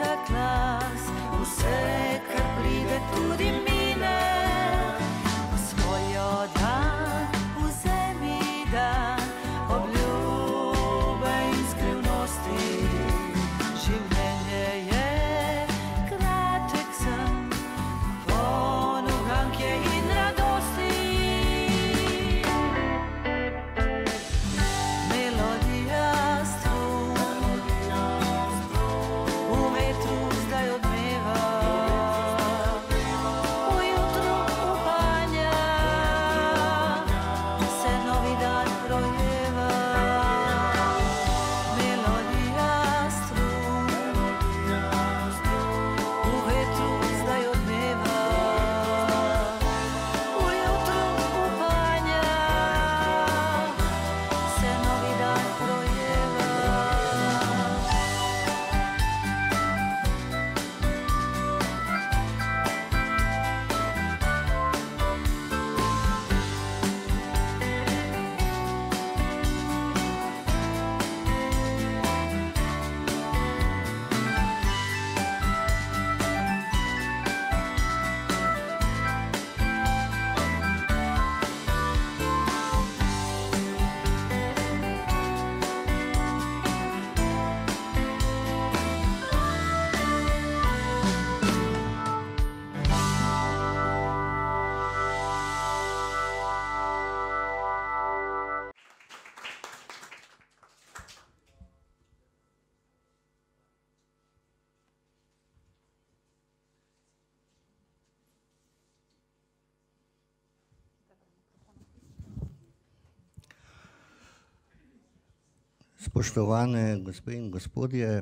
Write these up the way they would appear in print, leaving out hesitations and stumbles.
vsak glas, vse, kar pride, tudi mine. Svojo dan vzemi dan, obljube in skrivnosti. Življenje je kratek sen, poln uganke in radosti. Melodija strun v vetru zdaj odmeva, v jutru upanja se novi dan rojeva. Melodija strun v vetru zdaj odmeva, v jutru upanja se novi dan rojeva. Spoštovane gospe in gospodje,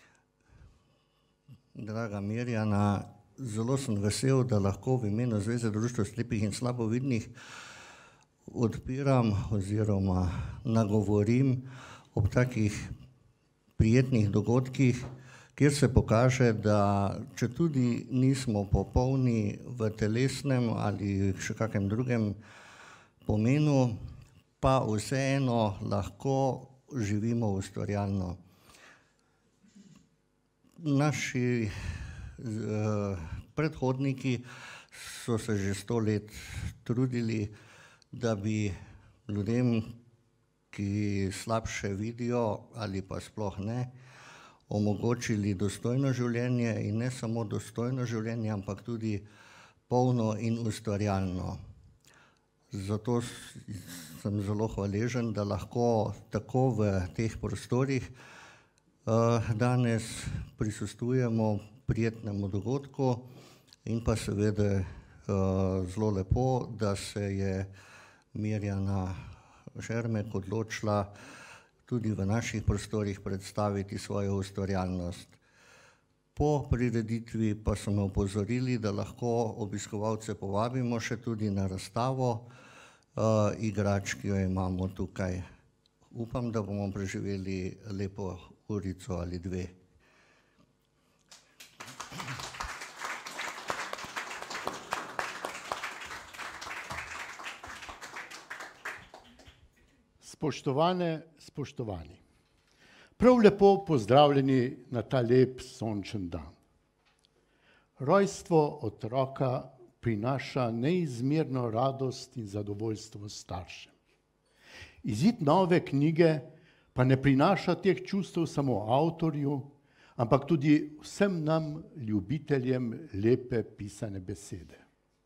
draga Mirjana, zelo sem vesel, da lahko v imenu Zveze društva slepih in slabovidnih odpiram oziroma nagovorim ob takih prijetnih dogodkih, kjer se pokaže, da četudi nismo popolni v telesnem ali še kakem drugem pomenu, pa vseeno lahko živimo ustvarjalno. Naši predhodniki so se že 100 let trudili, da bi ljudem, ki slabše vidijo ali pa sploh ne, omogočili dostojno življenje in ne samo dostojno življenje, ampak tudi polno in ustvarjalno. Zato sem zelo hvaležen, da lahko tako v teh prostorih danes prisostvujemo prijetnemu dogodku in pa seveda zelo lepo, da se je Mirjana Šermek odločila tudi v naših prostorih predstaviti svojo ustvarjalnost. Po prireditvi pa so me opozorili, da lahko obiskovalce povabimo še tudi na razstavo igrač, ki jo imamo tukaj. Upam, da bomo preživeli lepo urico ali dve. Spoštovane, spoštovani, prav lepo pozdravljeni na ta lep sončen dan. Rojstvo otroka prinaša neizmerno radost in zadovoljstvo staršem. Izid nove knjige pa ne prinaša teh čustev samo avtorju, ampak tudi vsem nam, ljubiteljem lepe pisane besede.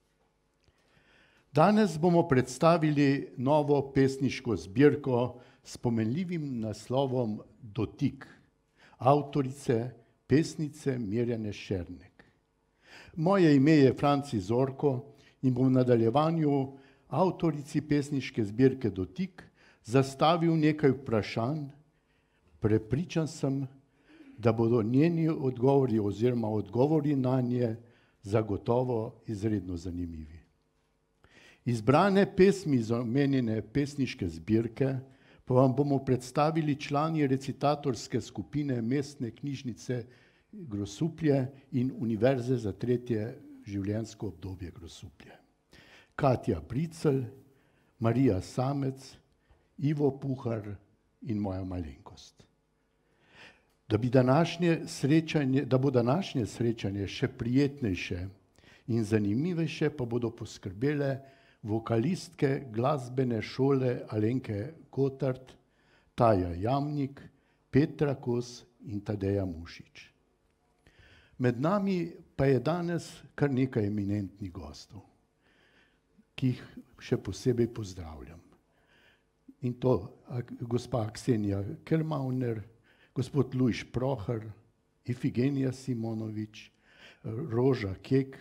Danes bomo predstavili novo pesniško zbirko s pomenljivim naslovom Dotik, avtorice, pesnice Mirjane Šernek. Moje ime je Franci Zorko in bom v nadaljevanju avtorici pesniške zbirke Dotik zastavil nekaj vprašanj. Prepričan sem, da bodo njeni odgovori oziroma odgovori nanje zagotovo izredno zanimivi. Izbrane pesmi iz omenjene pesniške zbirke pa vam bomo predstavili člani recitatorske skupine Mestne knjižnice Grosuplje in Univerze za tretje življenjsko obdobje Grosuplje. Katja Bricelj, Marija Samec, Ivo Puhar in moja malenkost. Da bo današnje srečanje še prijetnejše in zanimivejše, pa bodo poskrbele vokalistke glasbene šole Alenke Kotart, Taja Jamnik, Petra Kos in Tadeja Mušič. Med nami pa je danes kar nekaj eminentnih gostov, ki jih še posebej pozdravljam. In to gospa Ksenija Kermauner, gospod Lujš Prohar, Ifigenija Simonovič, Roža Kek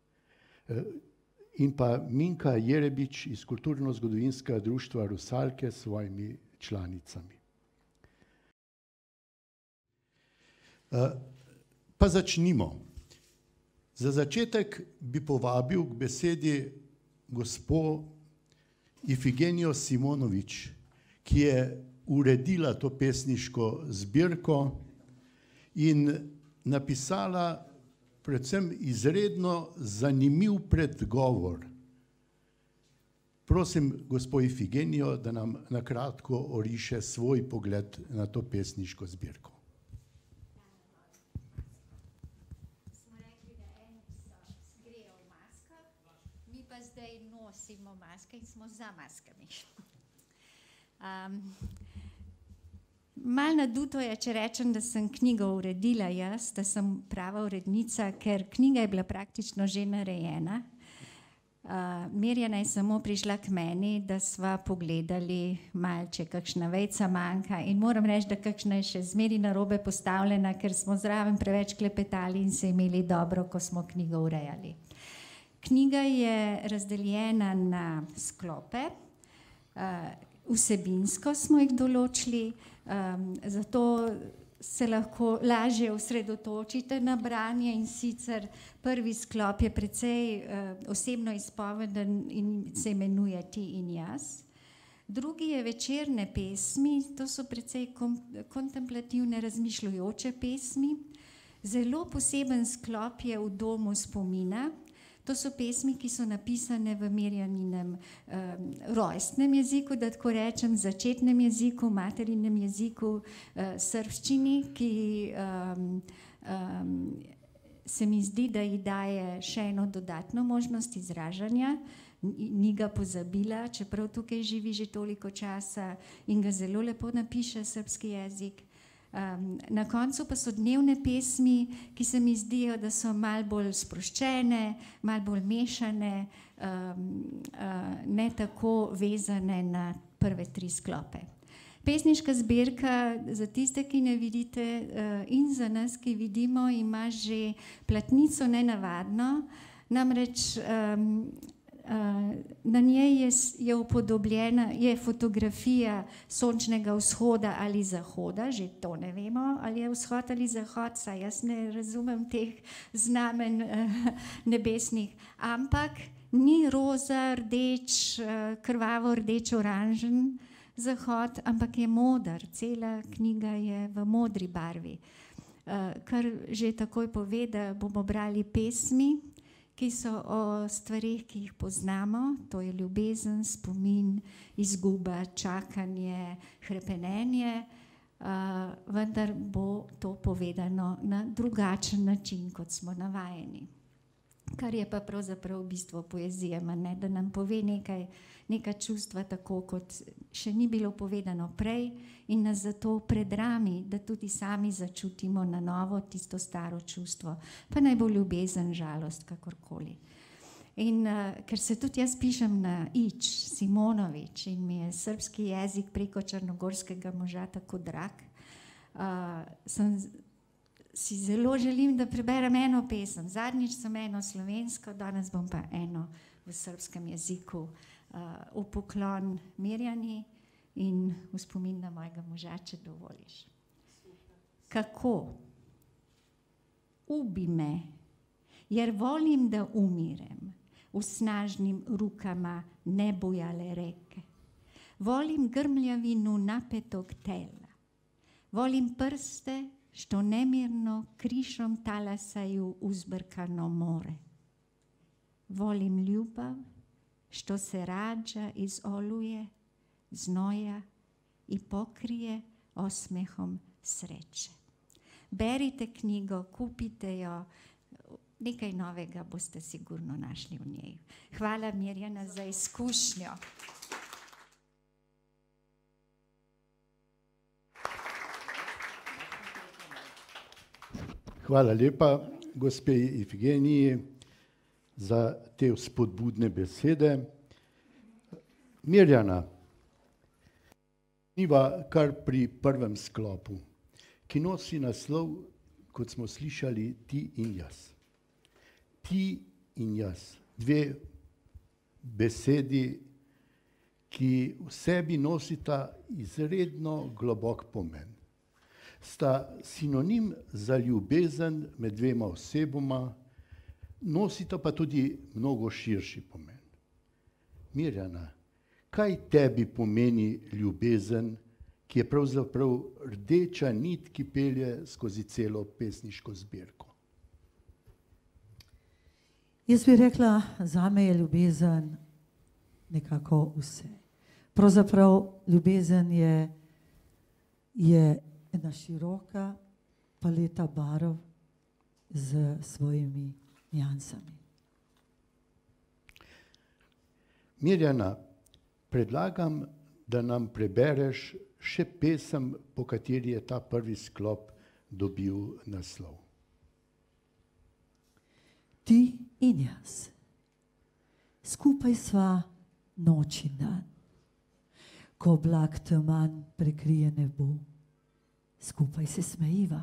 in pa Minka Jerebič iz Kulturno-zgodovinskega društva Rusalke s svojimi članicami. Pa začnimo. Za začetek bi povabil k besedi gospo Ifigenijo Simonovič, ki je uredila to pesniško zbirko in napisala predvsem izredno zanimiv predgovor. Prosim gospo Ifigenijo, da nam na kratko oriše svoj pogled na to pesniško zbirko. Zdaj nosimo maske in smo za maskami. Malo naduto je, če rečem, da sem knjigo uredila jaz, da sem prava urednica, ker knjiga je bila praktično že narejena. Mirjana je samo prišla k meni, da sva pogledali malo, če kakšna vejca manjka, in moram reči, da kakšna je še zmeraj narobe postavljena, ker smo zraven preveč klepetali in se imeli dobro, ko smo knjigo urejali. Knjiga je razdeljena na sklope, vsebinsko smo jih določili, zato se lahko lažje osredotočite na branje, in sicer prvi sklop je precej osebno izpoveden in se imenuje Ti in jaz. Drugi je večerne pesmi, to so precej kontemplativne, razmišljujoče pesmi. Zelo poseben sklop je V domu spomina. To so pesmi, ki so napisane v Mirjaninem rojstnem jeziku, da tako rečem, začetnem jeziku, materinem jeziku, srbščini, ki se mi zdi, da ji daje še eno dodatno možnost izražanja. Ni ga pozabila, čeprav tukaj živi že toliko časa in ga zelo lepo napiše srbski jezik. Na koncu pa so dnevne pesmi, ki se mi zdijo, da so malo bolj sproščene, malo bolj mešane, ne tako vezane na prve tri sklope. Pesniška zbirka, za tiste, ki ne vidite, in za nas, ki vidimo, ima že platnico nenavadno, namreč na njej je upodobljena, je fotografija sončnega vzhoda ali zahoda, že to ne vemo, ali je vzhod ali zahod, saj jaz ne razumem teh znamen nebesnih, ampak ni roza, rdeč, krvavo rdeč, oranžen zahod, ampak je moder, cela knjiga je v modri barvi, kar že takoj pove, da bomo brali pesmi, ki so o stvarih, ki jih poznamo, to je ljubezen, spomin, izguba, čakanje, hrepenenje, vendar bo to povedano na drugačen način, kot smo navajeni. Kar je pa pravzaprav bistvo poezije, ne, da nam pove neka čustva tako, kot še ni bilo povedano prej, in nas zato predrami, da tudi sami začutimo na novo tisto staro čustvo, pa naj bo ljubezen, žalost, kakorkoli. In ker se tudi jaz pišem na Ič, Simonovič, in mi je srbski jezik preko črnogorskega moža tako drag, si zelo želim, da preberem eno pesem. Zadnjič sem eno slovensko, danes bom pa eno v srbskem jeziku. V poklon Mirjani in v spomin na mojega moža, če dovoliš. Kako? Ubi me, jer volim da umirem u snažnim rukama nebojale reke. Volim grmljavinu napetog tela. Volim prste što nemirno krišom talasaju uzbrkano more. Volim ljubav što se rađa iz oluje, znoja i pokrije osmehom sreće. berite knjigo, kupite jo, nekaj novega boste sigurno našli v njej. Hvala Mirjana za izkušnjo. Hvala lepa, gospe Evgeniji, za te spodbudne besede. Mirjana, niva kar pri prvem sklopu, ki nosi naslov, kot smo slišali, Ti in jaz. Ti in jaz, dve besedi, ki v sebi nosita izredno globok pomen. Sta sinonim za ljubezen med dvema osebama, nosita pa tudi mnogo širši pomen. Mirjana, kaj tebi pomeni ljubezen, ki je pravzaprav rdeča nit, ki pelje skozi celo pesniško zbirko? Jaz bi rekla, zame je ljubezen nekako vse. Pravzaprav ljubezen je ena široka paleta barv z svojimi niansami. Mirjana, predlagam, da nam prebereš še pesem, po kateri je ta prvi sklop dobil naslov. Ti in jaz. Skupaj sva noč in dan. Ko oblak teman prekrije nebo, skupaj se smejiva.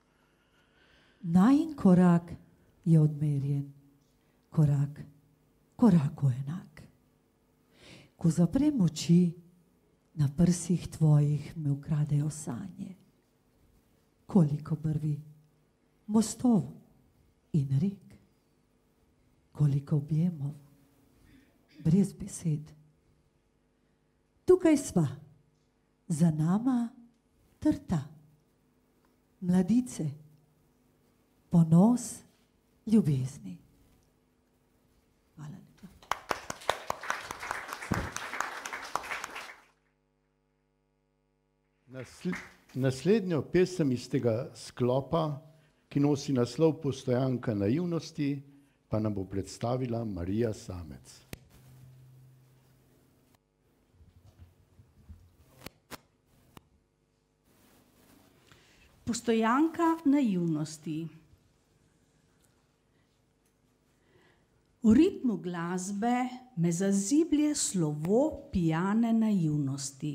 Najin korak je odmerjen, korak koraku enak. Ko zaprem oči, na prsih tvojih me ukradejo sanje. Koliko brvi, mostov in rek, koliko objemov, brez besed. Tukaj sva, za nama trta, mladice, ponos ljubezni. Hvala lepa. Naslednjo pesem iz tega sklopa, ki nosi naslov Postojanka naivnosti, pa nam bo predstavila Marija Samec. Postojanka naivnosti. V ritmu glasbe me zaziblje slovo pijane naivnosti.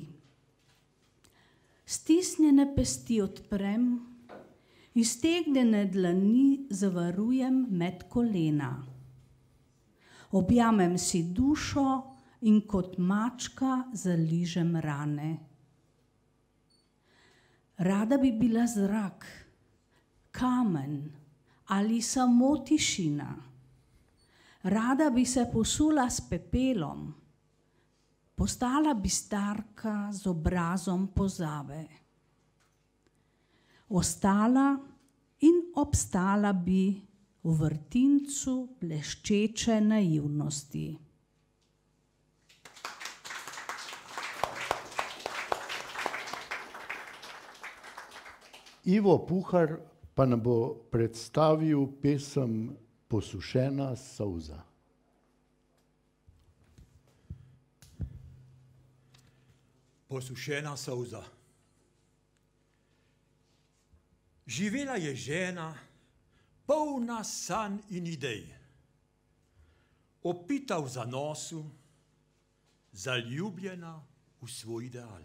Stisnjene pesti odprem, iztegnjene dlani zavarujem med kolena. Objamem si dušo in kot mačka zaližem rane. Rada bi bila zrak, kamen ali samo tišina. Rada bi se posula s pepelom, postala bi starka z obrazom pozabe. Ostala in obstala bi v vrtincu bleščeče naivnosti. Ivo Puhar pa nam bo predstavil pesem Posušena solza. Posušena solza. Živela je žena, polna sanj in idej. Opita v zanosu, zaljubljena v svoj ideal.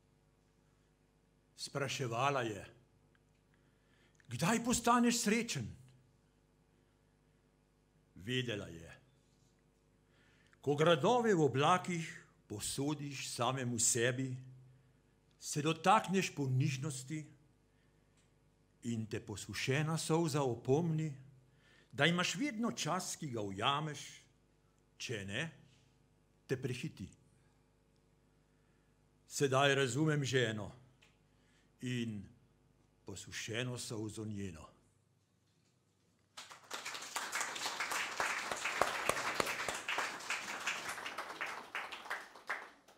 Spraševala je, kdaj postaneš srečen? Vedela je, ko gradove v oblakih posodiš samemu sebi, se dotakneš ponižnosti in te posušena solza opomni, da imaš vedno čas, ki ga ujameš, če ne, te prehiti. Sedaj razumem ženo in posušeno solzo njeno.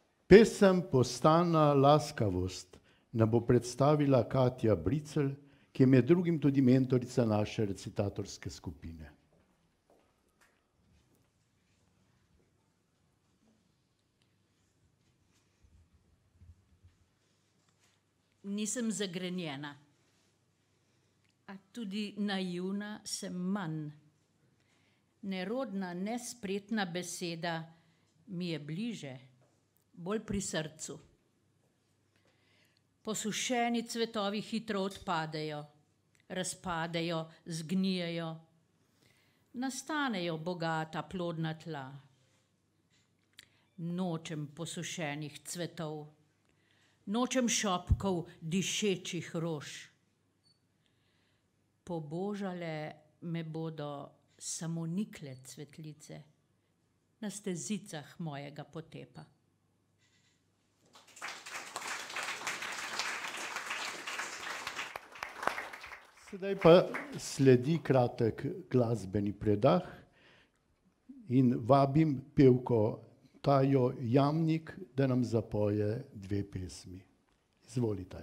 Pesem Postana laskavost nam bo predstavila Katja Bricelj, ki je med drugim tudi mentorica naše recitatorske skupine. Nisem zagrenjena, a tudi naivna sem manj. Nerodna, nespretna beseda mi je bliže, bolj pri srcu. Posušeni cvetovi hitro odpadejo, razpadejo, zgnijejo, nastanejo bogata plodna tla. Nočem posušenih cvetov, nočem šopkov dišečih rož. Pobožale me bodo samo nikle cvetlice na stezicah mojega potepa. Sedaj pa sledi kratek glasbeni predah in vabim pevko Tajo Jamnik, da nam zapoje 2 pesmi. Izvolite.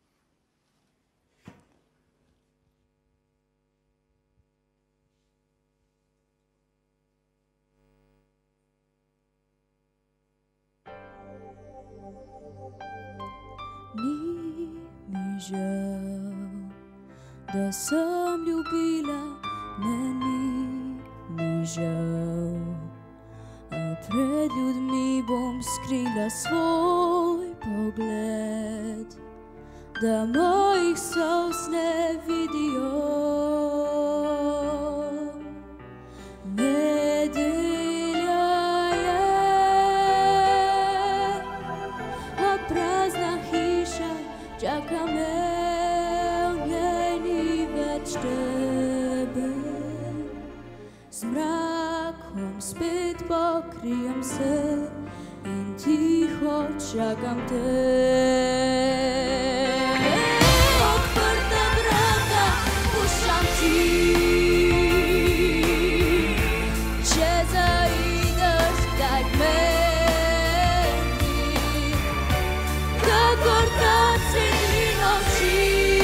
Ni mi žal, da sem ljubila, ne, ni mi žal. A pred ljudmi bom skrila svoj pogled, da mojih solz ne vidijo. Nedelja je, a prazna hiša čaka me, v njej ni več tebe. Z mrakom spet pokrijem se in tiho čakam te. Odprta vrata puščam ti, če zaideš kdaj k meni, kakor ta cedi noči.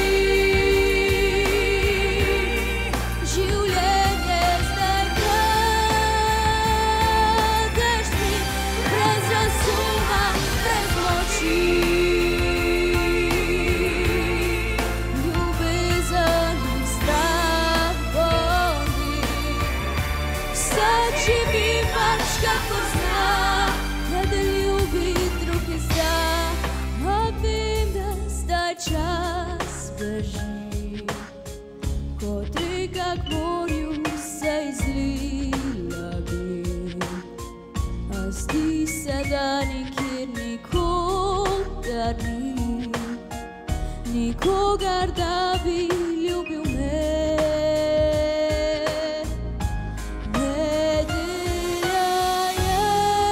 Čas beži, kot reka k morju se izlila bi, a zdi se, da nikjer nikogar ni, nikogar, da bi ljubil me. Nedelja je,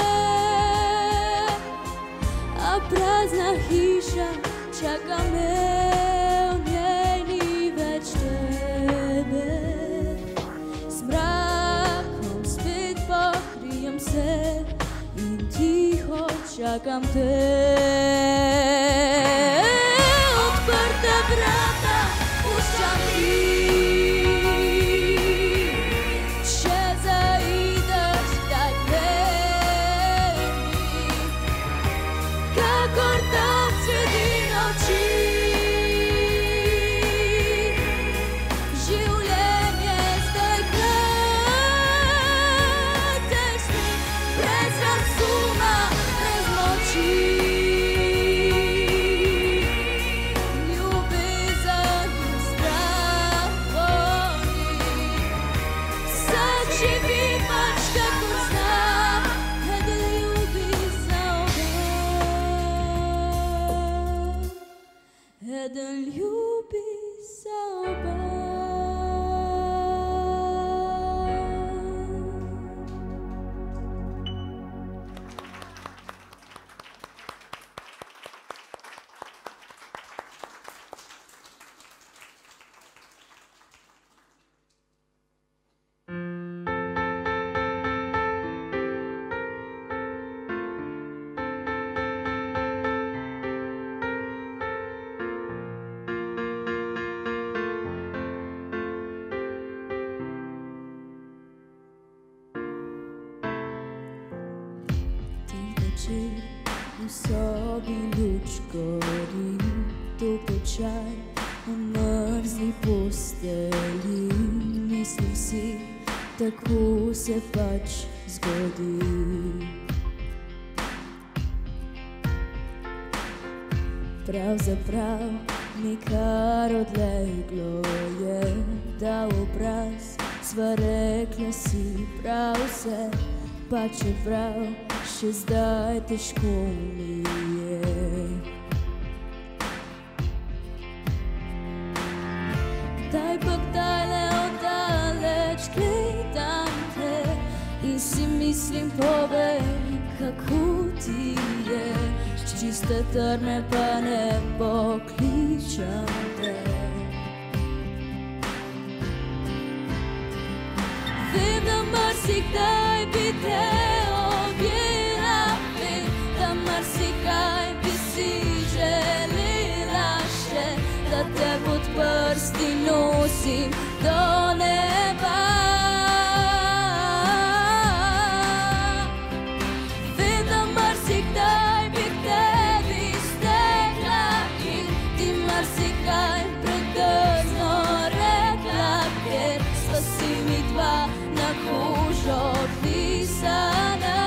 a prazna hiša čaka me, v njej ni več tebe. S mrakom spet pokrijem se in tiho čakam te. Odprta vrata puščam ti, če zaideš kdaj k meni, kakor tam cveti noči. Življenje zdaj krateš mi, brez razuma, brez moči. v sobi luč gori, topel čaj v mrzli posteli. Mislim si, tako se pač zgodi. Pravzaprav mi kar odleglo je, da obraz sva rekla si prav vse, pa čeprav še zdaj težko mi je. Daj pa kdajle oddaleč gledam te in si mislim, povej, kako ti je. S čiste trme pa ne pokličam te. Vem, da marsikdaj bi te objela, vem, da marsikaj bi si želela še, da te pod prsti nosim do neba. Vem, da marsikdaj bi k tebi stekla in ti marsikaj predrzno rekla, ker sva si mi dva na kožo pisana.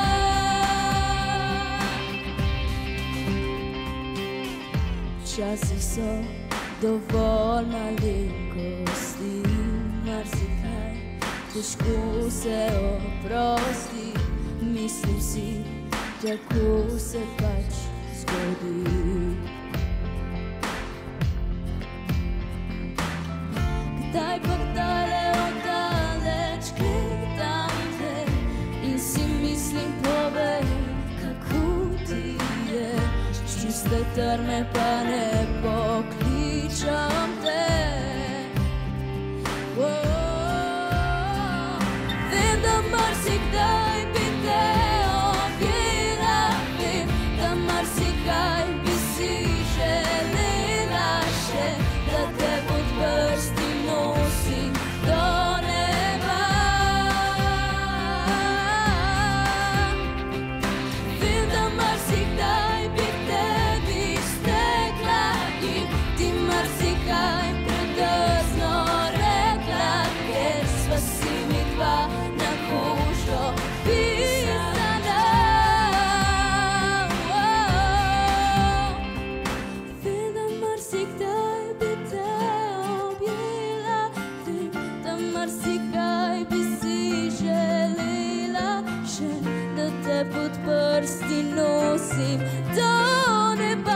Včasih so dovolj malenkosti, marsikaj težko se oprosti. Mislim si, tako se pač zgodi. Kdaj pa kdajle oddaleč gledam te in si mislim, povej, kako ti je. S čiste trme pa ne pokličam te. Vem, da marsikdaj bi te objela, vem, da marsikaj bi si želela še, da te pod prsti nosim do neba. Vem, da marsikdaj bi k tebi stekla in ti marsikaj predrzno rekla, ker sva si mi dva na kožo pisana. Vem, da marsikdaj bi te objela, vem, da marsikaj bi si želela še, da te pod prsti nosim do neba.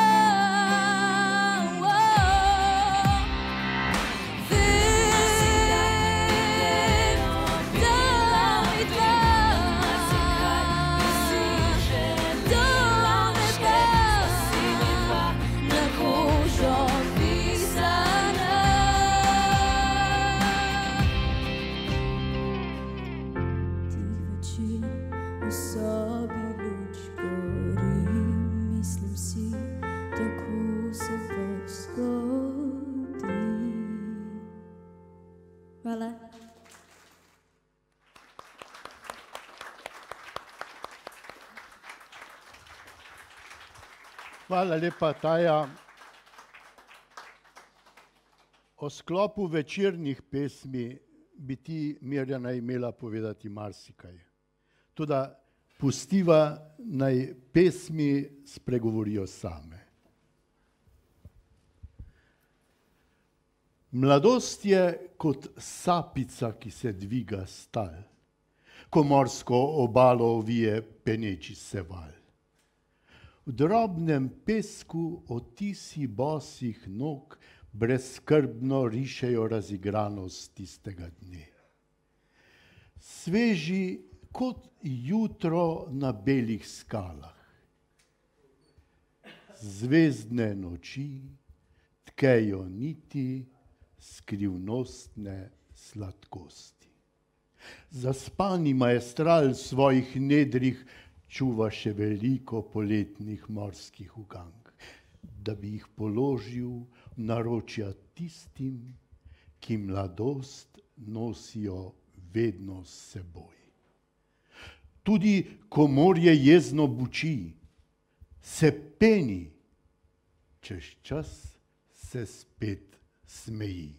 V sobi luč gori, mislim si, tako se pač zgodi. Hvala. Hvala lepa, Taja. O sklopu večernih pesmi bi ti, Mirjana, imela povedati marsikaj. Toda pustiva naj pesmi spregovorijo same. Mladost je kot sapica, ki se dviga s tal, ko morsko obalo ovije peneči se val. V drobnem pesku odtisi bosih nog brezskrbno rišejo razigranost tistega dne. Sveži kot jutro na belih skalah. Zvezdne noči tkejo niti skrivnostne sladkosti. Zaspani maestral v svojih nedrih čuva še veliko poletnih morskih ugank, da bi jih položil v naročja tistim, ki mladost nosijo vedno s seboj. Tudi ko morje jezno buči, se peni, čez čas se spet smeji.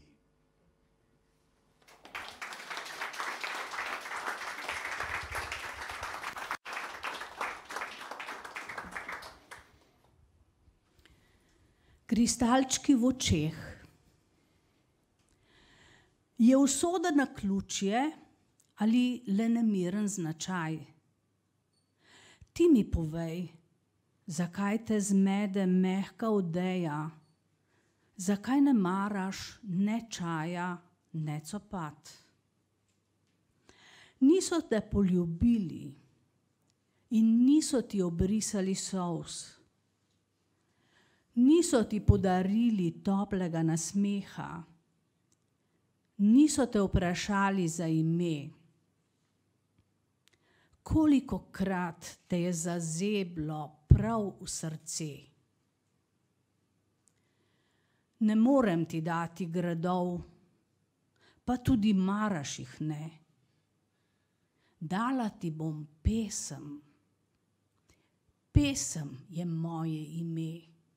Kristalčki v očeh. Je usoda naključje ali le nemiren značaj? Ti mi povej, zakaj te zmede mehka odeja, zakaj ne maraš ne čaja, ne copat. Niso te poljubili in niso ti obrisali solz. Niso ti podarili toplega nasmeha, niso te vprašali za ime. Kolikokrat te je zazeblo prav v srce. Ne morem ti dati gradov, pa tudi maraš jih ne. Dala ti bom pesem. Pesem je moje ime.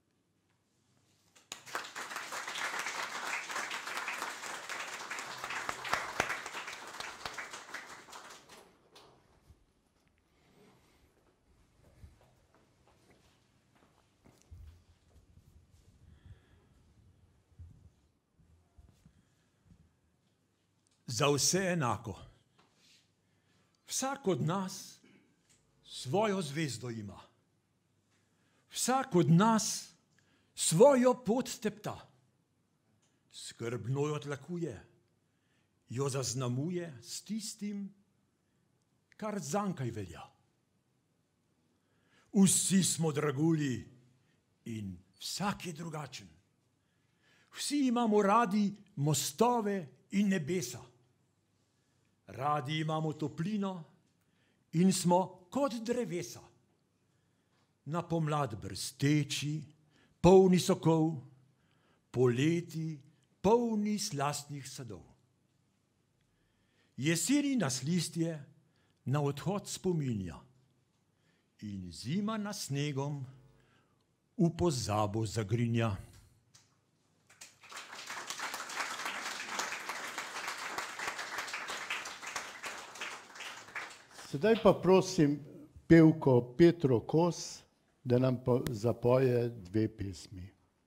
Za vse enako. Vsak od nas svojo zvezdo ima. Vsak od nas svojo pot tepta. Skrbno jo tlakuje, jo zaznamuje s tistim, kar zankaj velja. Vsi smo dragulji in vsak je drugačen. Vsi imamo radi mostove in nebesa. Radi imamo toplino in smo kot drevesa. Na pomlad brsteči, polni sokov, poleti polni slastnih sadov. Jeseni nas listje na odhod spominja in zima nas snegom v pozabo zagrinja. Sedaj pa prosim pevko Petro Kos, da nam zapoje 2 pesmi.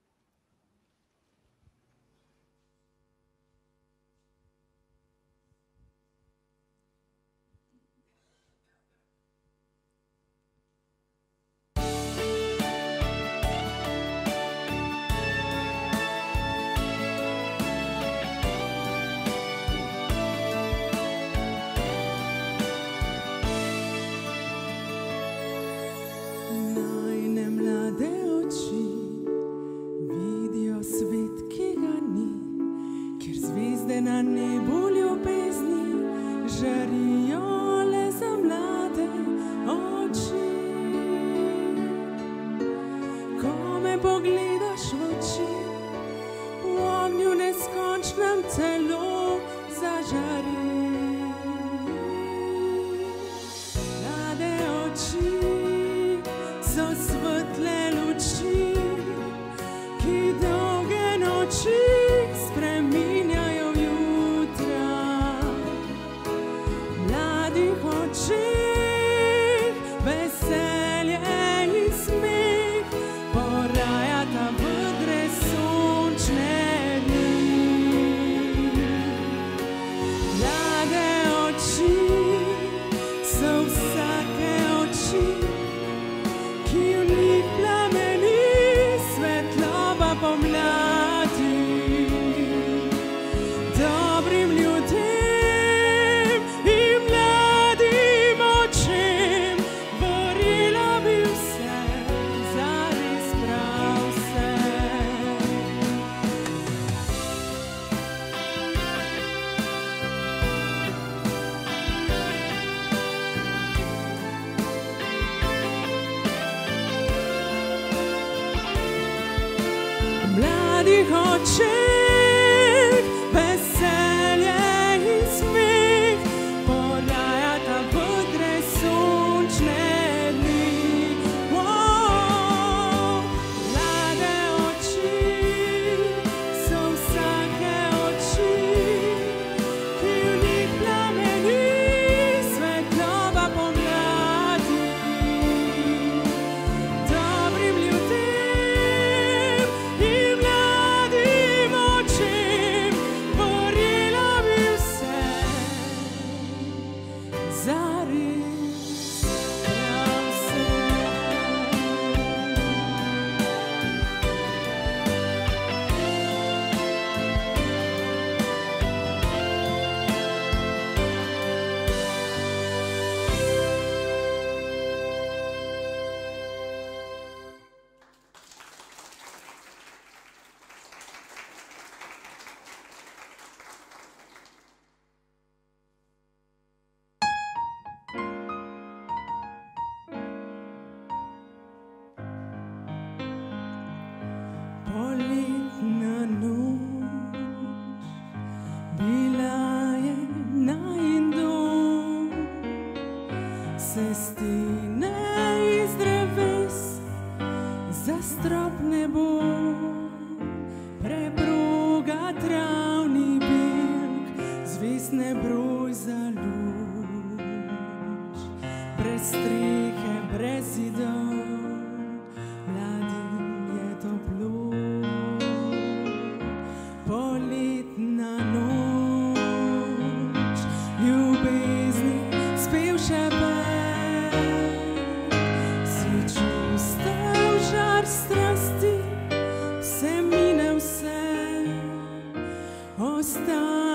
Podaja 'Wow!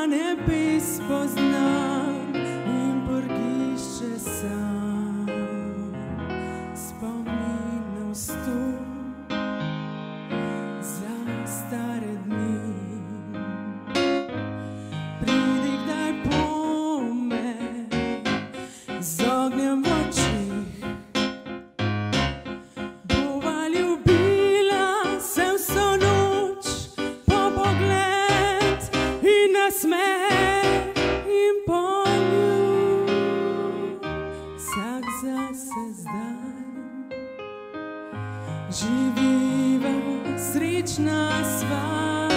nebes poznam in prgišče sam. Spominov stup za stare dni. Pridi kdaj po me z ognjem v očih. Bova ljubila se vso noč po pogled in nasmeh in poljub. Vsak zase zdaj živiva srečna sva,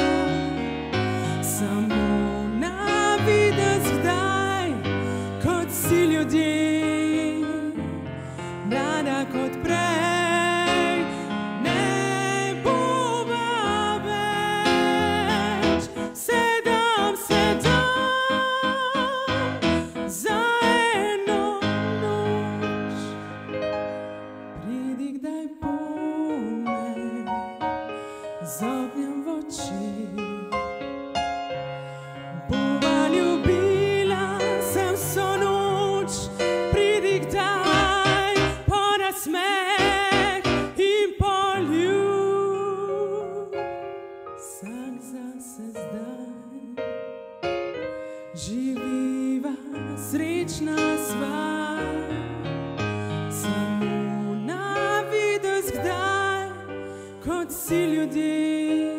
samo na videz kdaj, kot si ljudje, mlada kot prej, ne bova več. Sedam za eno noč, pridi kdaj po me z ognjem v očih. Bova ljubila se vso noč, pridi kdaj po nasmeh in poljub. Vsak zase zdaj živiva srečna sva, samo na videz kdaj, kot si ljudje,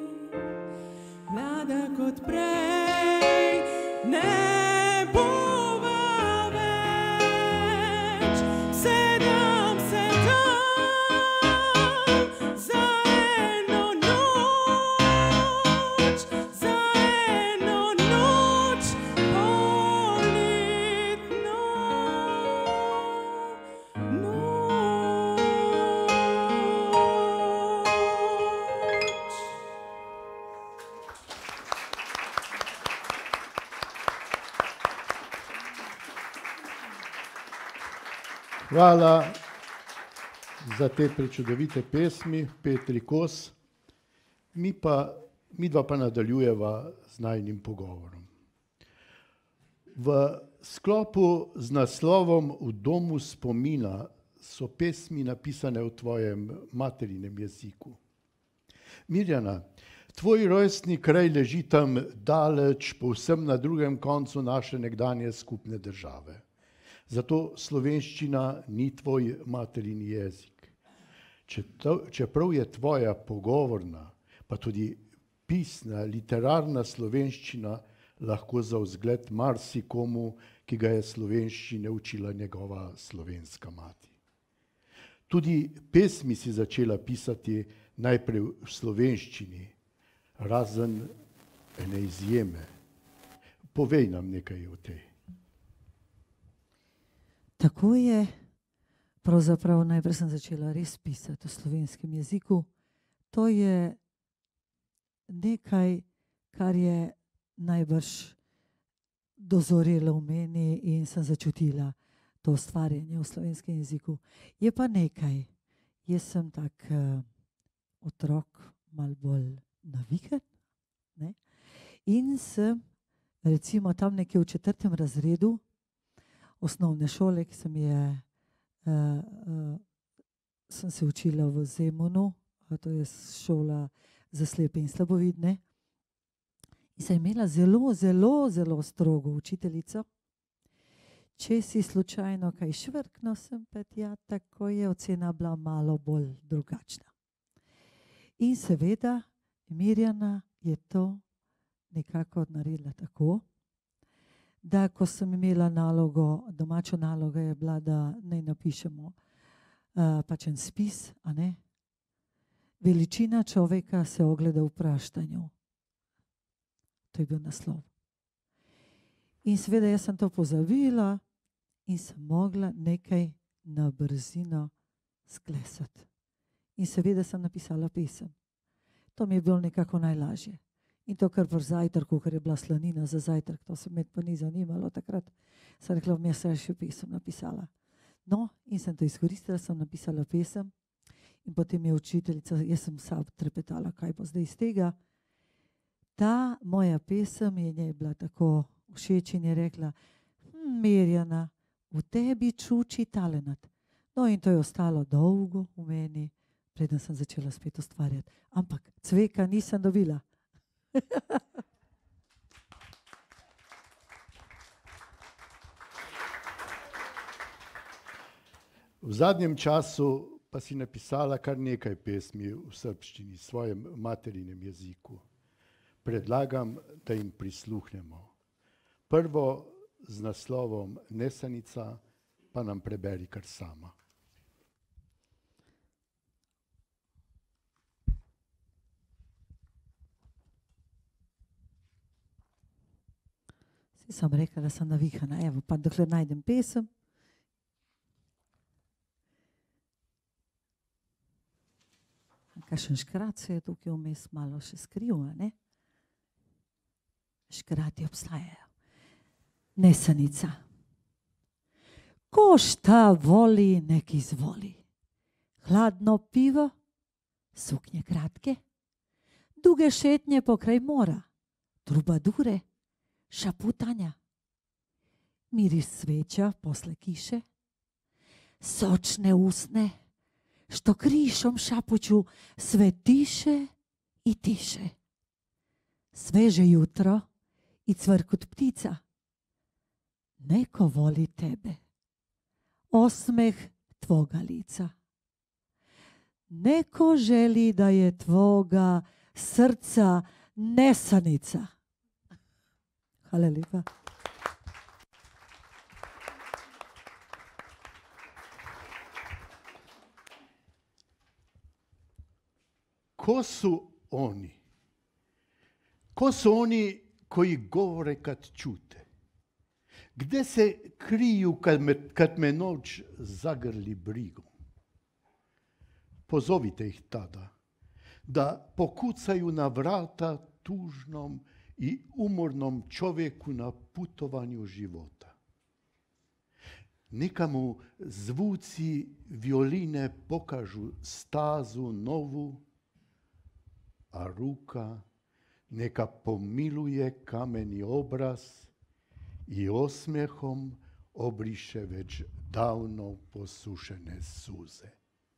mlada kot prej, ne bova več. Sedam za eno noč, za eno noč poletno noč. Hvala za te prečudovite pesmi, Petri Kos. Midva pa nadaljujeva z najnim pogovorom. V sklopu z naslovom V domu spomina so pesmi napisane v tvojem materinem jeziku. Mirjana, tvoj rojstni kraj leži tam daleč, povsem na drugem koncu naše nekdanje skupne države. Zato slovenščina ni tvoj materini jezik. Čeprav je tvoja pogovorna, pa tudi pisna, literarna slovenščina lahko za vzgled marsikomu, ki ga je slovenščine učila njegova slovenska mati. Tudi pesmi si začela pisati najprej v slovenščini, razen ene izjeme. Povej nam nekaj o tej. Tako je, pravzaprav najprej sem začela res pisati v slovenskem jeziku. To je nekaj, kar je najbrž dozorelo v meni in sem začutila to ustvarjanje v slovenskem jeziku. Je pa nekaj, jaz sem tak otrok, malo bolj naviken, ne? In sem recimo tam nekje v 4. razredu osnovne šole, ki sem se učila v Zemunu, to je šola za slepe in slabovidne. In sem imela zelo, zelo, zelo strogo učiteljico. Če si slučajno kaj švrknil, sem pa tja, tako je ocena bila malo bolj drugačna. In seveda Mirjana je to nekako naredila tako, da ko sem imela nalogo, domačo nalogo je bila, da naj napišemo pač en spis, a ne? Veličina človeka se ogleda v praštanju. To je bil naslov. In seveda jaz sem to pozabila in sem mogla nekaj na brzino sklesati. In seveda sem napisala pesem. To mi je bilo nekako najlažje. In to kar v zajtrku, ker je bila slanina za zajtrk, to se me pa ni zanimalo takrat. Sem rekla, vmes sem še pesem napisala. No, in sem to izkoristila, sem napisala pesem in potem je učiteljica, jaz sem sam trepetala, kaj bo zdaj iz tega. ta moja pesem je njej bila tako všeč in je rekla, Mirjana, v tebi čuči talenat. No in to je ostalo dolgo v meni, preden sem začela spet ustvarjati. Ampak cveka nisem dobila. V zadnjem času pa si napisala kar nekaj pesmi v srbščini, svojem materinem jeziku. Predlagam, da jim prisluhnemo. Prvo z naslovom Nesanica pa nam preberi kar sama. Si sem rekla, da sem navihana. Evo, pa dokler najdem pesem. Kakšen škrat se je tukaj vmes malo še skril, ne? Škrati obstajajo. Nesanica. Ko šta voli, nek izvoli. Hladno pivo, suknje kratke, duge šetnje pokraj mora, trubadure, šaputanja, miris sveča posle kiše, sočne usne, što krišom šapuću sve tiše i tiše. Sveže jutro i cvrkut ptica. Neko voli tebe. Osmeh tvoga lica. Neko želi da je tvoga srca nesanica. Hvala lepa. Ko su oni? Ko su oni koji govore kad čute? Gde se kriju kad me noć zagrli brigom? Pozovite ih tada, da pokucaju na vrata tužnom i umornom čovjeku na putovanju života. Neka mu zvuci violine pokažu stazu novu, a ruka neka pomiluje kameni obraz i osmjehom obriše već davno posušene suze.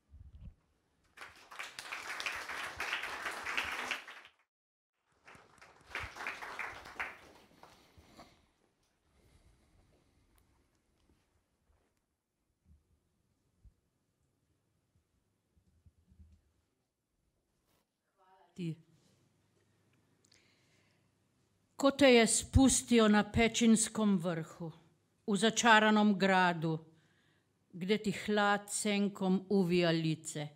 Ko te je spustio na pečinskom vrhu, u začaranom gradu, gdje ti hlad senkom uvija lice.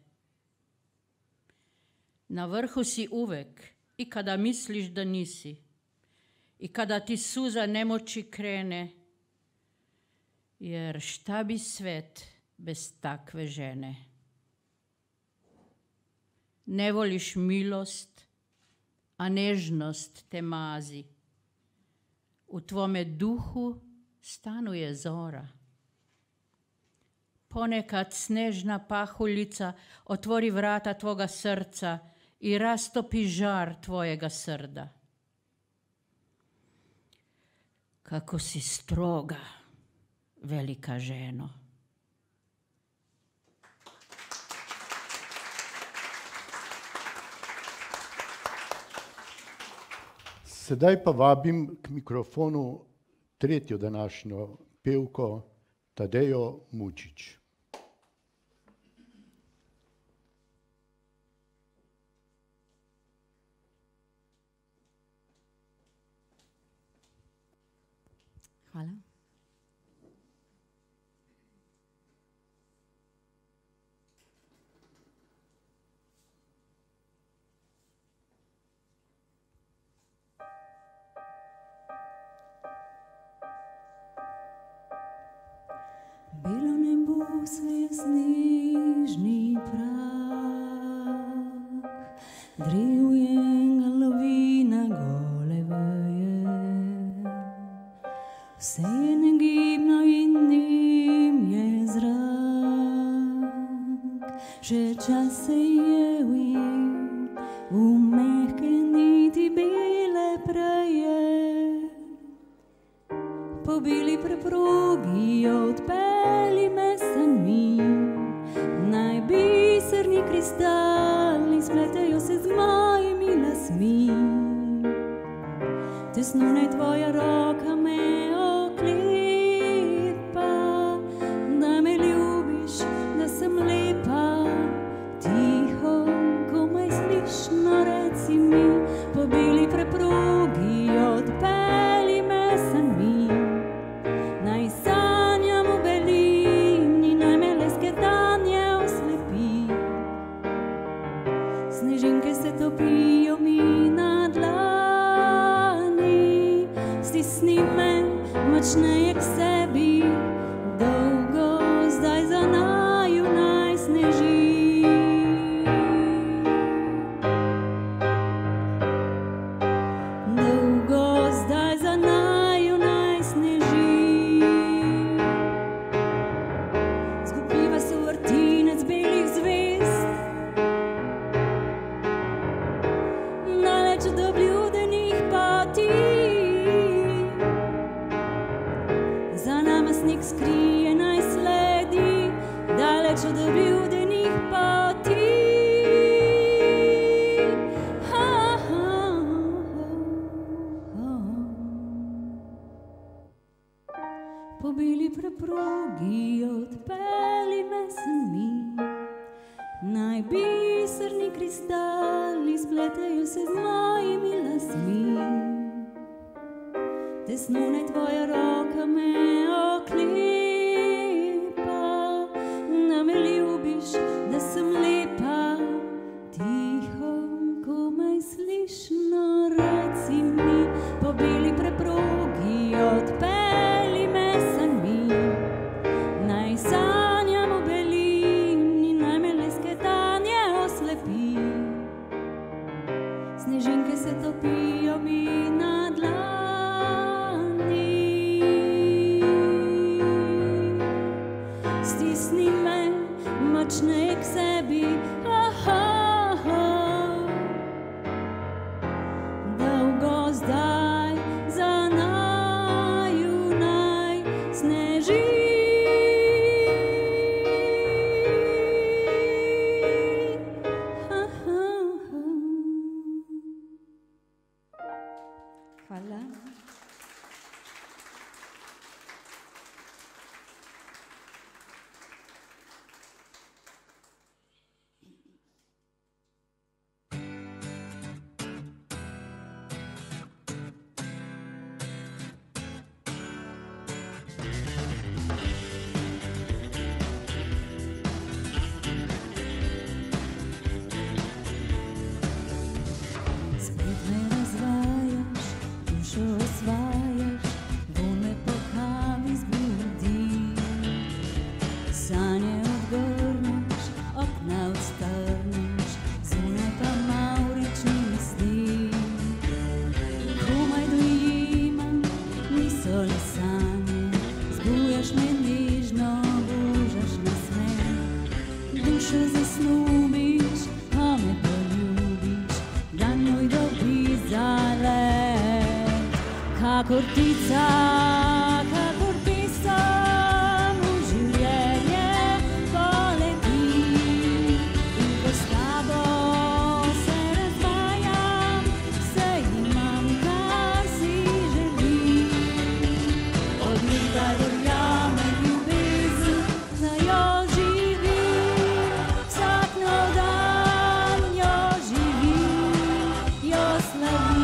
Na vrhu si uvek i kada misliš da nisi, i kada ti suza nemoći krene, jer šta bi svet bez takve žene? Ne voliš milost, a nežnost te mazi. U tvome duhu stanuje zora. Ponekad snežna pahuljica otvori vrata tvoga srca i rastopi žar tvojega srda. Kako si stroga, velika ženo. Sedaj pa vabim k mikrofonu tretjo današnjo pevko Tadejo Mučić. Hvala. Bilo nebo sve snežni prah, drivjen lavina gole veje. Vse je negibno in njim je zrak, že čas se je ujel v mehke niti bele po bili preprogi odpeli me sanmi. Naj biserni kristalni spletejo se z mojimi lasmi. Tesno naj tvoja roka me oklepa, da me ljubiš, da sem lepa. Tiho, komaj slišno reci mi, po beli preprogi odpeli me sanmi. Naj sanjam v belini, naj me lesketanje oslepi. Snežinke se topijo mi na dlani, stisni me močneje k sebi, dolgo zdaj za naju naj sneži. Skrije naj sledi, daleč od obljudenih poti. Po beli preprogi odpeli me sanmi. Naj biserni kristali spletejo se z mojimi lasmi. Tesno naj tvoja roka me oklepa, da me ljubiš, da sem lepa. Tiho, komaj slišno reci mi, po beli preprogi odpeli me sanmi. Naj sanjam v belini, naj me lesketanje oslepi. Snežinke se topijo mi na dlani, stisni me močneje k sebi, dolgo zdaj za naju naj sneži. Hvala. Kakor ptica, kakor pisam v življenje poleti. In ko s tabo se razvajam, se imam, kar si želim. Od nekdaj verjamem ljubezen, da jo živim, vsak nov dan jo živim, jo slavim.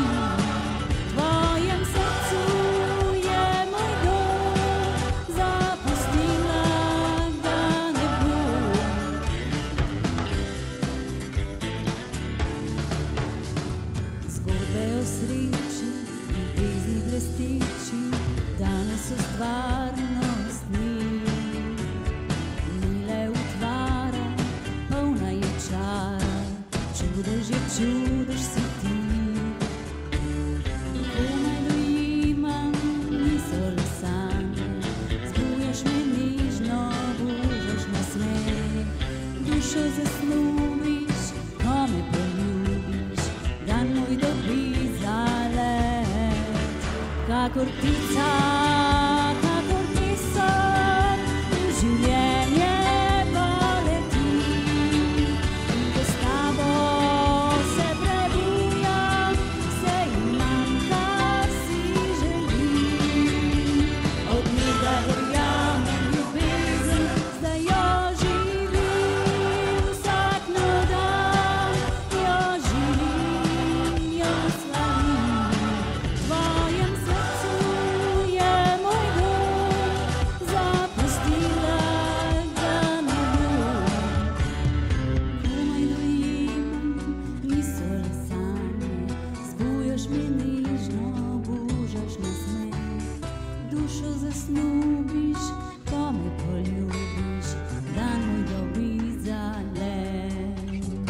Danes so stvarnostni, ni le utvara, polna je čara, čudež je čudež si ti. Komaj dojimam, niso le sanje, zbujaš me nižno, bužaš na smeh. Dušo zasnubiš, ko me poljubiš, dan moj dobi zalet. Kakor ptica dušo zasnubiš, ko me poljubiš, dan moj dobi za let.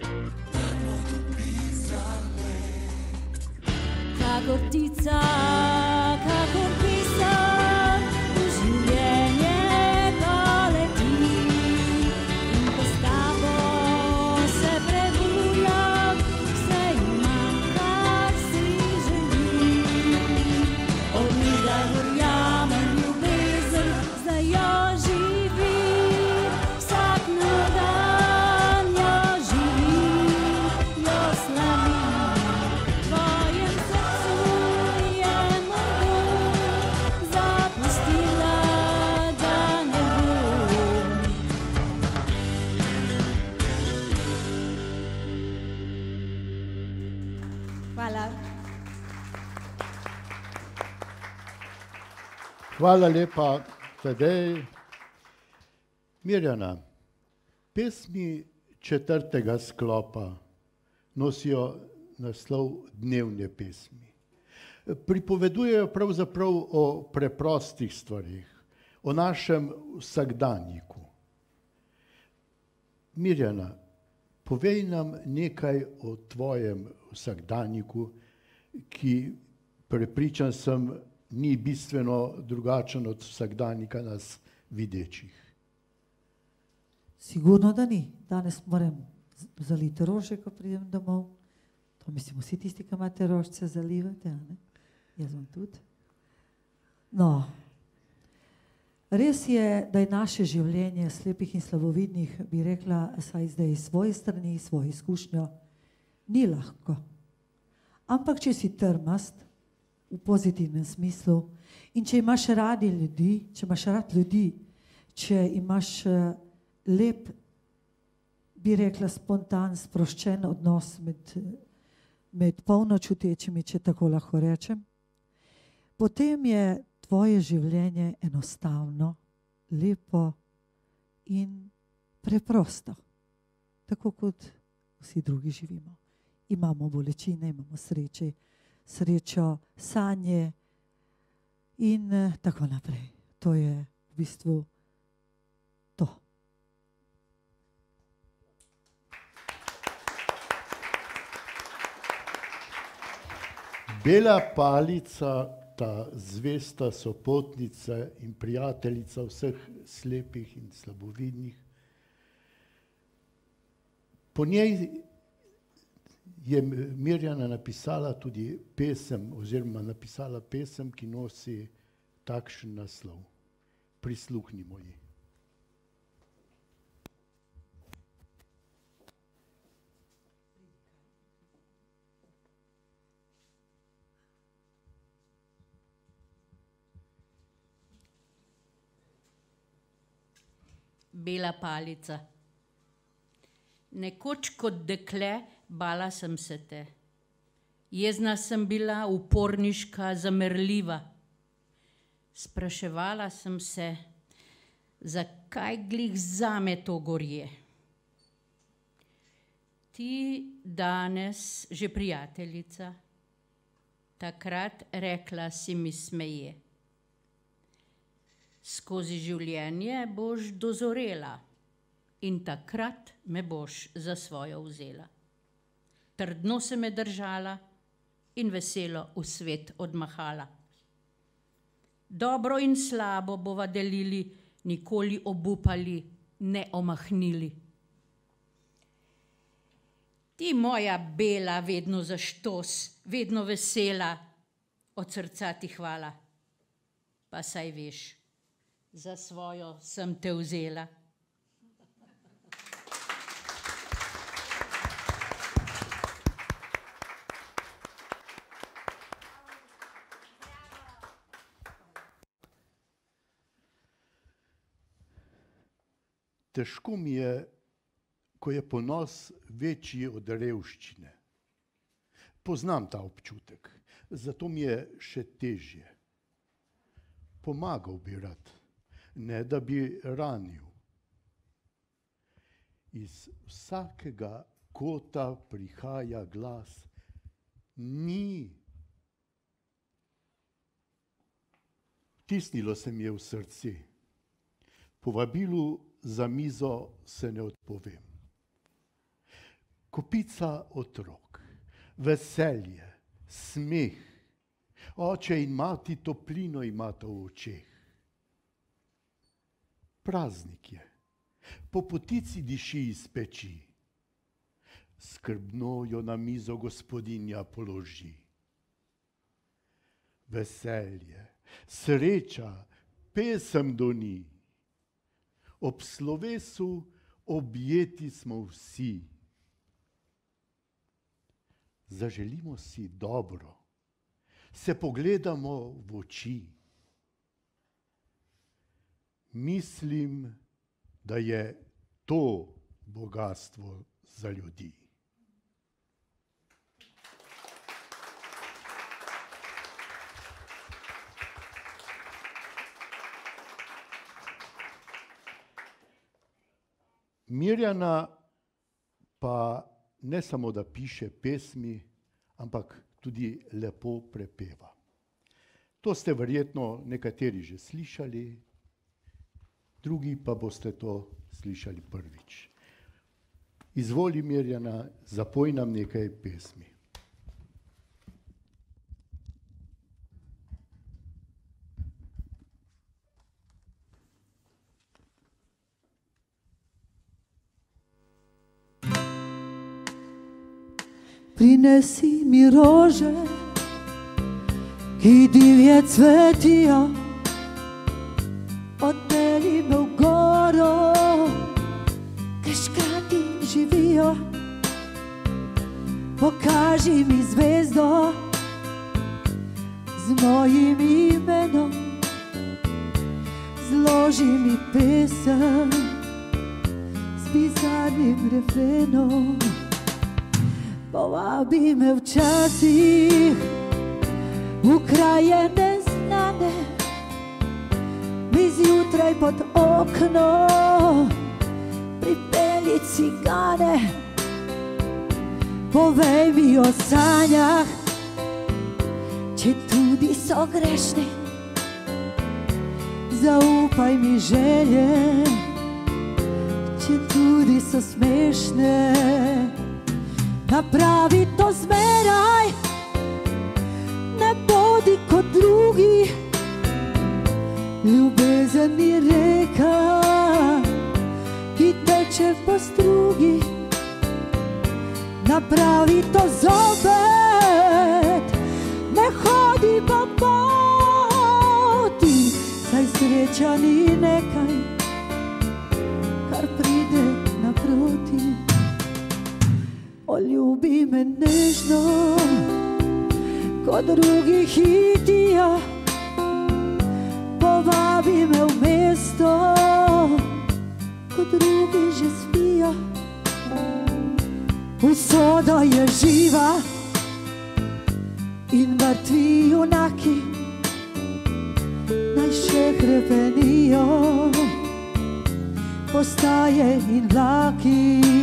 Kakor ptica, kakor pisam, v življenje poleti. In ko s tabo se prebujam, vse imam, kar si želim. Od nekdaj verjamem ljubezen, zdaj jo živim, vsak dan jo živim, jo slavim. V tvojem srcu je moj dom, zapustila ga ne bom. Hvala. Hvala lepa, Tadej. Mirjana, pesmi četrtega sklopa nosijo naslov Dnevne pesmi. Pripovedujejo pravzaprav o preprostih stvarih, o našem vsakdanjiku. Mirjana, povej nam nekaj o tvojem vsakdanjiku, ki, prepričan sem, ni bistveno drugačen od vsakdanjika nas videčih. Sigurno, da ni. Danes moram zaliti rože, ko pridem domov. To mislim, vsi tisti, ki imate rožce, zalivate, a ne? Jaz vam tudi. No, res je, da je naše življenje slepih in slabovidnih, bi rekla, saj zdaj iz svoje strani, svojo izkušnjo, ni lahko. Ampak če si trmast, v pozitivnem smislu, in če imaš radi ljudi, če imaš rad ljudi, če imaš lep, bi rekla, spontan, sproščen odnos med polnočutečimi, če tako lahko rečem, potem je tvoje življenje enostavno, lepo in preprosto. Tako kot vsi drugi živimo. Imamo bolečine, imamo srečo, sanje in tako naprej. To je v bistvu to. Bela palica, ta zvesta sopotnica in prijateljica vseh slepih in slabovidnih. Po njej je Mirjana napisala tudi pesem, oziroma napisala pesem, ki nosi takšen naslov. Prisluhnimo ji. Bela palica. Nekoč kot dekle bala sem se te. Jezna sem bila, uporniška, zamerljiva. Spraševala sem se, zakaj glih zame to gorje. Ti danes že prijateljica, takrat rekla si mi smeje. Skozi življenje boš dozorela in takrat me boš za svojo vzela. Trdno se me držala in veselo v svet odmahala. Dobro in slabo bova delili, nikoli obupali, ne omahnili. Ti moja bela, vedno zaštos, vedno vesela, od srca ti hvala. Pa saj veš, za svojo sem te vzela. Težko mi je, ko je ponos večji od revščine. Poznam ta občutek, zato mi je še težje. Pomagal bi rad, ne da bi ranil. Iz vsakega kota prihaja glas, ni. Tisnilo se mi je v srce. Povabilu za mizo se ne odpovem. Kopica otrok, veselje, smeh, oče in mati toplino imata v očeh. Praznik je, po potici diši iz peči, skrbno jo na mizo gospodinja položi. Veselje, sreča, pesem doni, ob slovesu objeti smo vsi. Zaželimo si dobro, se pogledamo v oči. Mislim, da je to bogastvo za ljudi. Mirjana pa ne samo, da piše pesmi, ampak tudi lepo prepeva. To ste verjetno nekateri že slišali, drugi pa boste to slišali prvič. Izvoli, Mirjana, zapoj nam nekaj pesmi. Prinesi mi rože, ki divje cvetijo, odpelji me v goro, kjer škrati živijo. Pokaži mi zvezdo z mojim imenom, zloži mi pesem s bizarnim refrenom. Povabi me včasih v kraje neznane, mi zjutraj pod okno pripelji cigane. Povej mi o sanjah, če tudi so grešne, zaupaj mi želje, če tudi so smešne. Napravi to zmeraj, ne bodi kot drugi. Ljubezen mi reka, ki teče po strugi. Napravi to zopet, ne hodi po poti, saj sreča ni nekaj, kar pride naproti. Ljubi me nežno, kot drugi hitijo, povabi me v mesto, kot drugi že spijo. Usoda je živa in mrtvi junaki naj še hrepenijo, postaje in vlaki.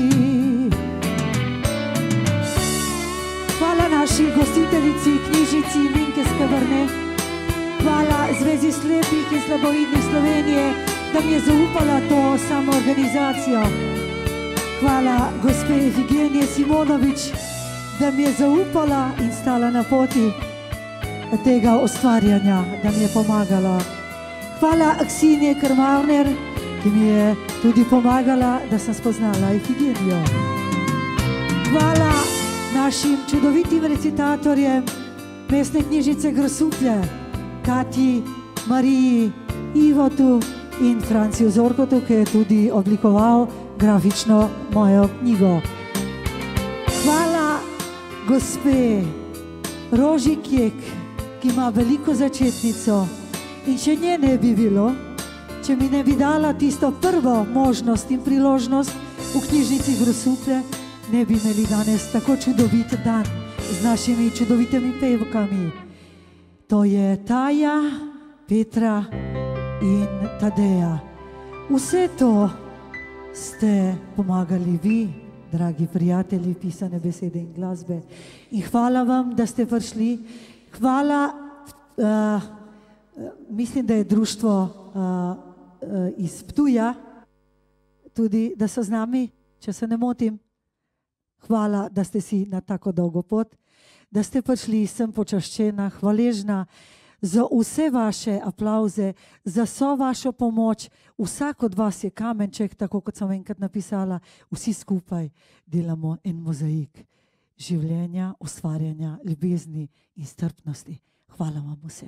Hvala naši gostiteljici, knjižnici Minke Skavrne. Hvala Zvezi slepih in slabovidnih Slovenije, da mi je zaupala to samoorganizacijo. Hvala gospe Efigenije Simonovič, da mi je zaupala in stala na poti tega ustvarjanja, da mi je pomagala. Hvala Aksinje Krmavner, ki mi je tudi pomagala, da sem spoznala Efigenijo. Hvala našim čudovitim recitatorjem Mestne knjižnice Grosuplje, Katji, Mariji, Ivotu in Franciju Zorkotu, ki je tudi oblikoval grafično mojo knjigo. Hvala gospe Roži Kjek, ki ima veliko začetnico in če nje ne bi bilo, če mi ne bi dala tisto prvo možnost in priložnost v knjižnici Grosuplje, ne bi imeli danes tako čudovit dan z našimi čudovitimi pevkami. To je Taja, Petra in Tadeja. Vse to ste pomagali vi, dragi prijatelji pisane besede in glasbe. In hvala vam, da ste prišli. Hvala mislim, da je društvo iz Ptuja, tudi da so z nami, če se ne motim. Hvala, da ste si na tako dolgo pot, da ste prišli, sem počaščena, hvaležna za vse vaše aplauze, za vso vašo pomoč. Vsak od vas je kamenček, tako kot sem enkrat napisala, vsi skupaj delamo en mozaik življenja, ustvarjanja, ljubezni in strpnosti. Hvala vam vsem.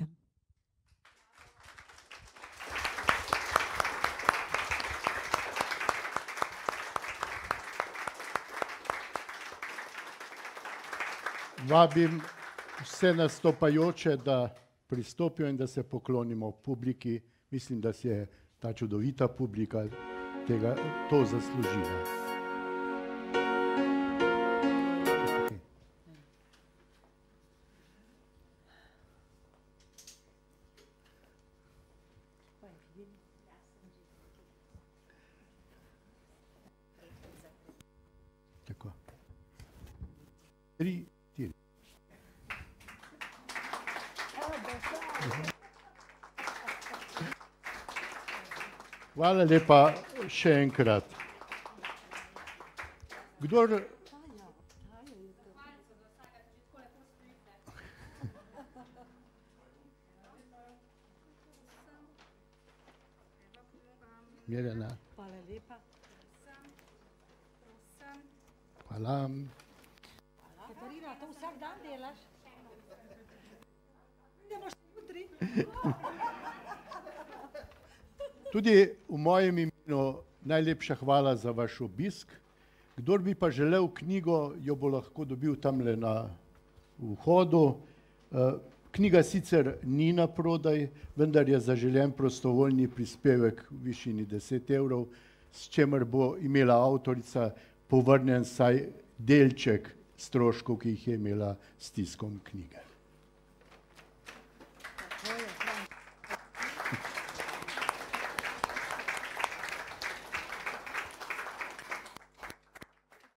Vabim vse nastopajoče, da pristopijo in da se poklonimo publiki. Mislim, da se je ta čudovita publika to zaslužila. Tako. 3, 4. Hvala lepa še enkrat. Kdor... Mirjana. Hvala lepa. Hvala. Katarina, to vsak dan delaš? Idemo še jutri. Tudi v mojem imenu najlepša hvala za vaš obisk. Kdor bi pa želel knjigo, jo bo lahko dobil tamle na vhodu. Knjiga sicer ni na prodaj, vendar je zaželen prostovoljni prispevek v višini 10 €, s čemer bo imela avtorica povrnjen vsaj delček stroškov, ki jih je imela s tiskom knjige.